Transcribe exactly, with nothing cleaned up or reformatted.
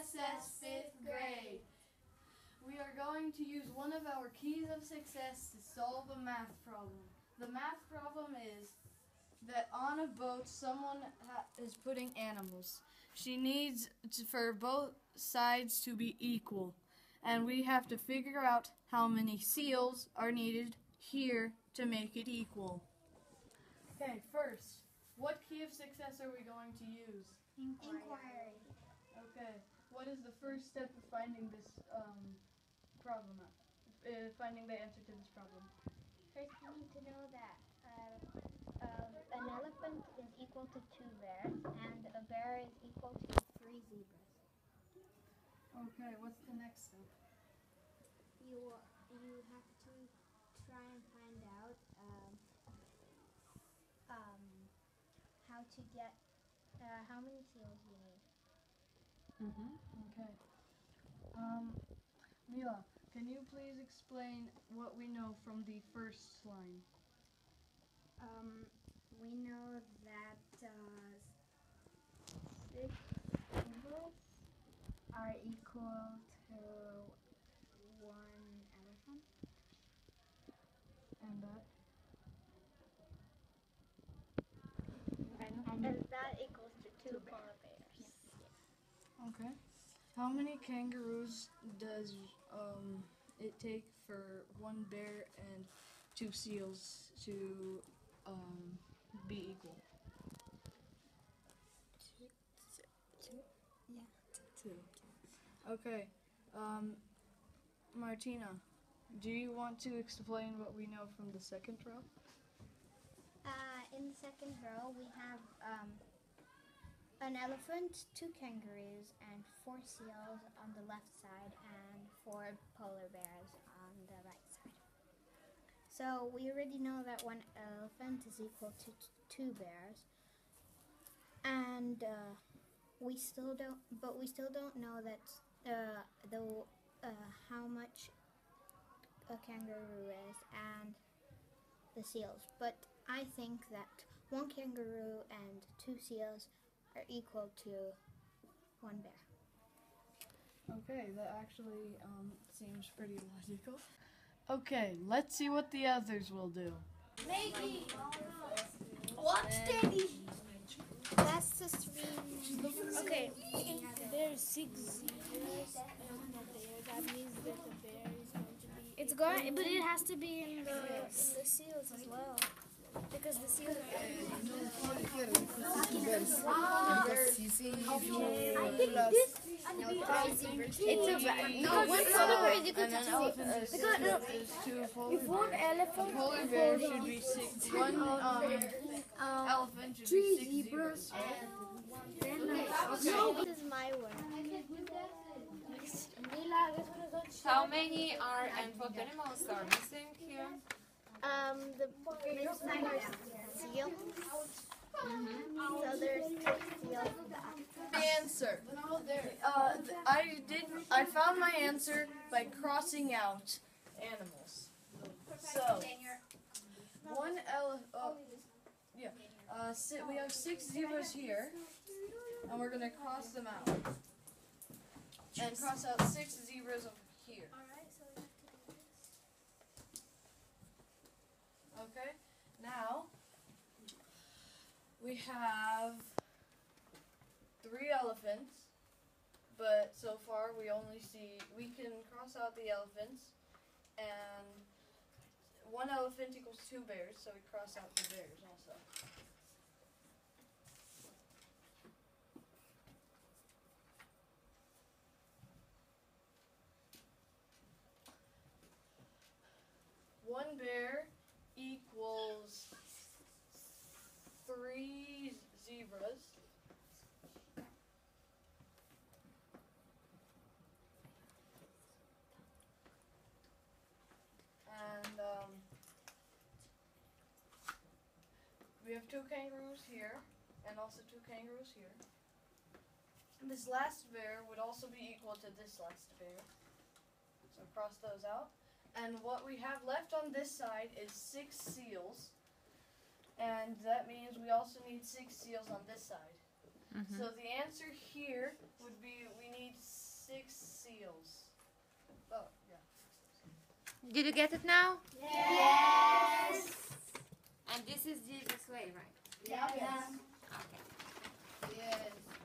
S S fifth grade. We are going to use one of our keys of success to solve a math problem. The math problem is that on a boat someone ha is putting animals. She needs to, for both sides to be equal, and we have to figure out how many seals are needed here to make it equal. Okay, first, what key of success are we going to use? Inquiry. Inquiry. Okay, what is the first step of finding this um, problem, uh, finding the answer to this problem? First, we need to know that uh, uh, an elephant is equal to two bears, and a bear is equal to three zebras. Okay, what's the next step? You you have to try and find out um, um, how to get uh, how many seals you need. Mm-hmm. Okay. Um, Mila, can you please explain what we know from the first line? Um, we know that uh, six zebras are equal to one elephant. And that? And, and that equals to two polar bears. Okay. How many kangaroos does um, it take for one bear and two seals to um, be equal? Two. Two. Yeah. Two. Okay. Um, Martina, do you want to explain what we know from the second row? Uh, in the second row, we have um, an elephant, two kangaroos, and four seals on the left side, and four polar bears on the right side. So we already know that one elephant is equal to t two bears, and uh, we still don't. But we still don't know that uh, the uh, how much a kangaroo is and the seals. But I think that one kangaroo and two seals are equal to one bear. Okay, that actually um, seems pretty logical. Okay, let's see what the others will do. Maggie! What's Daddy? That's the three. Okay, there's six zebras and a bear. That means that the bear is going to be. It's going, but it has to be in the in the seals as well, because the seals. It's a no one polar bear is equal to two zebras. Because no, if one elephant Polar bear should be six. One um, elephant should be six zebras. No, this is my work. How many are and what animals are missing here? Um, the missing are seals. Mm-hmm. So there's six seals. Answer. Uh, I did. I found my answer by crossing out animals. So one elephant. Oh, yeah. Uh, si we have six zebras here, and we're gonna cross them out, and cross out six zebras over here. Alright, so we have to do this. Okay. Now we have three elephants, but so far we only see, we can cross out the elephants, and one elephant equals two bears, so we cross out the bears also. One bear equals three zebras. And um, we have two kangaroos here, and also two kangaroos here. And this last bear would also be equal to this last bear. So cross those out. And what we have left on this side is six seals. And that means we also need six seals on this side. Mm-hmm. So the answer here would be we need six seals. Oh, yeah. Did you get it now? Yes. And this is Jesus' way, right? Yeah. Yes. Okay. Yes.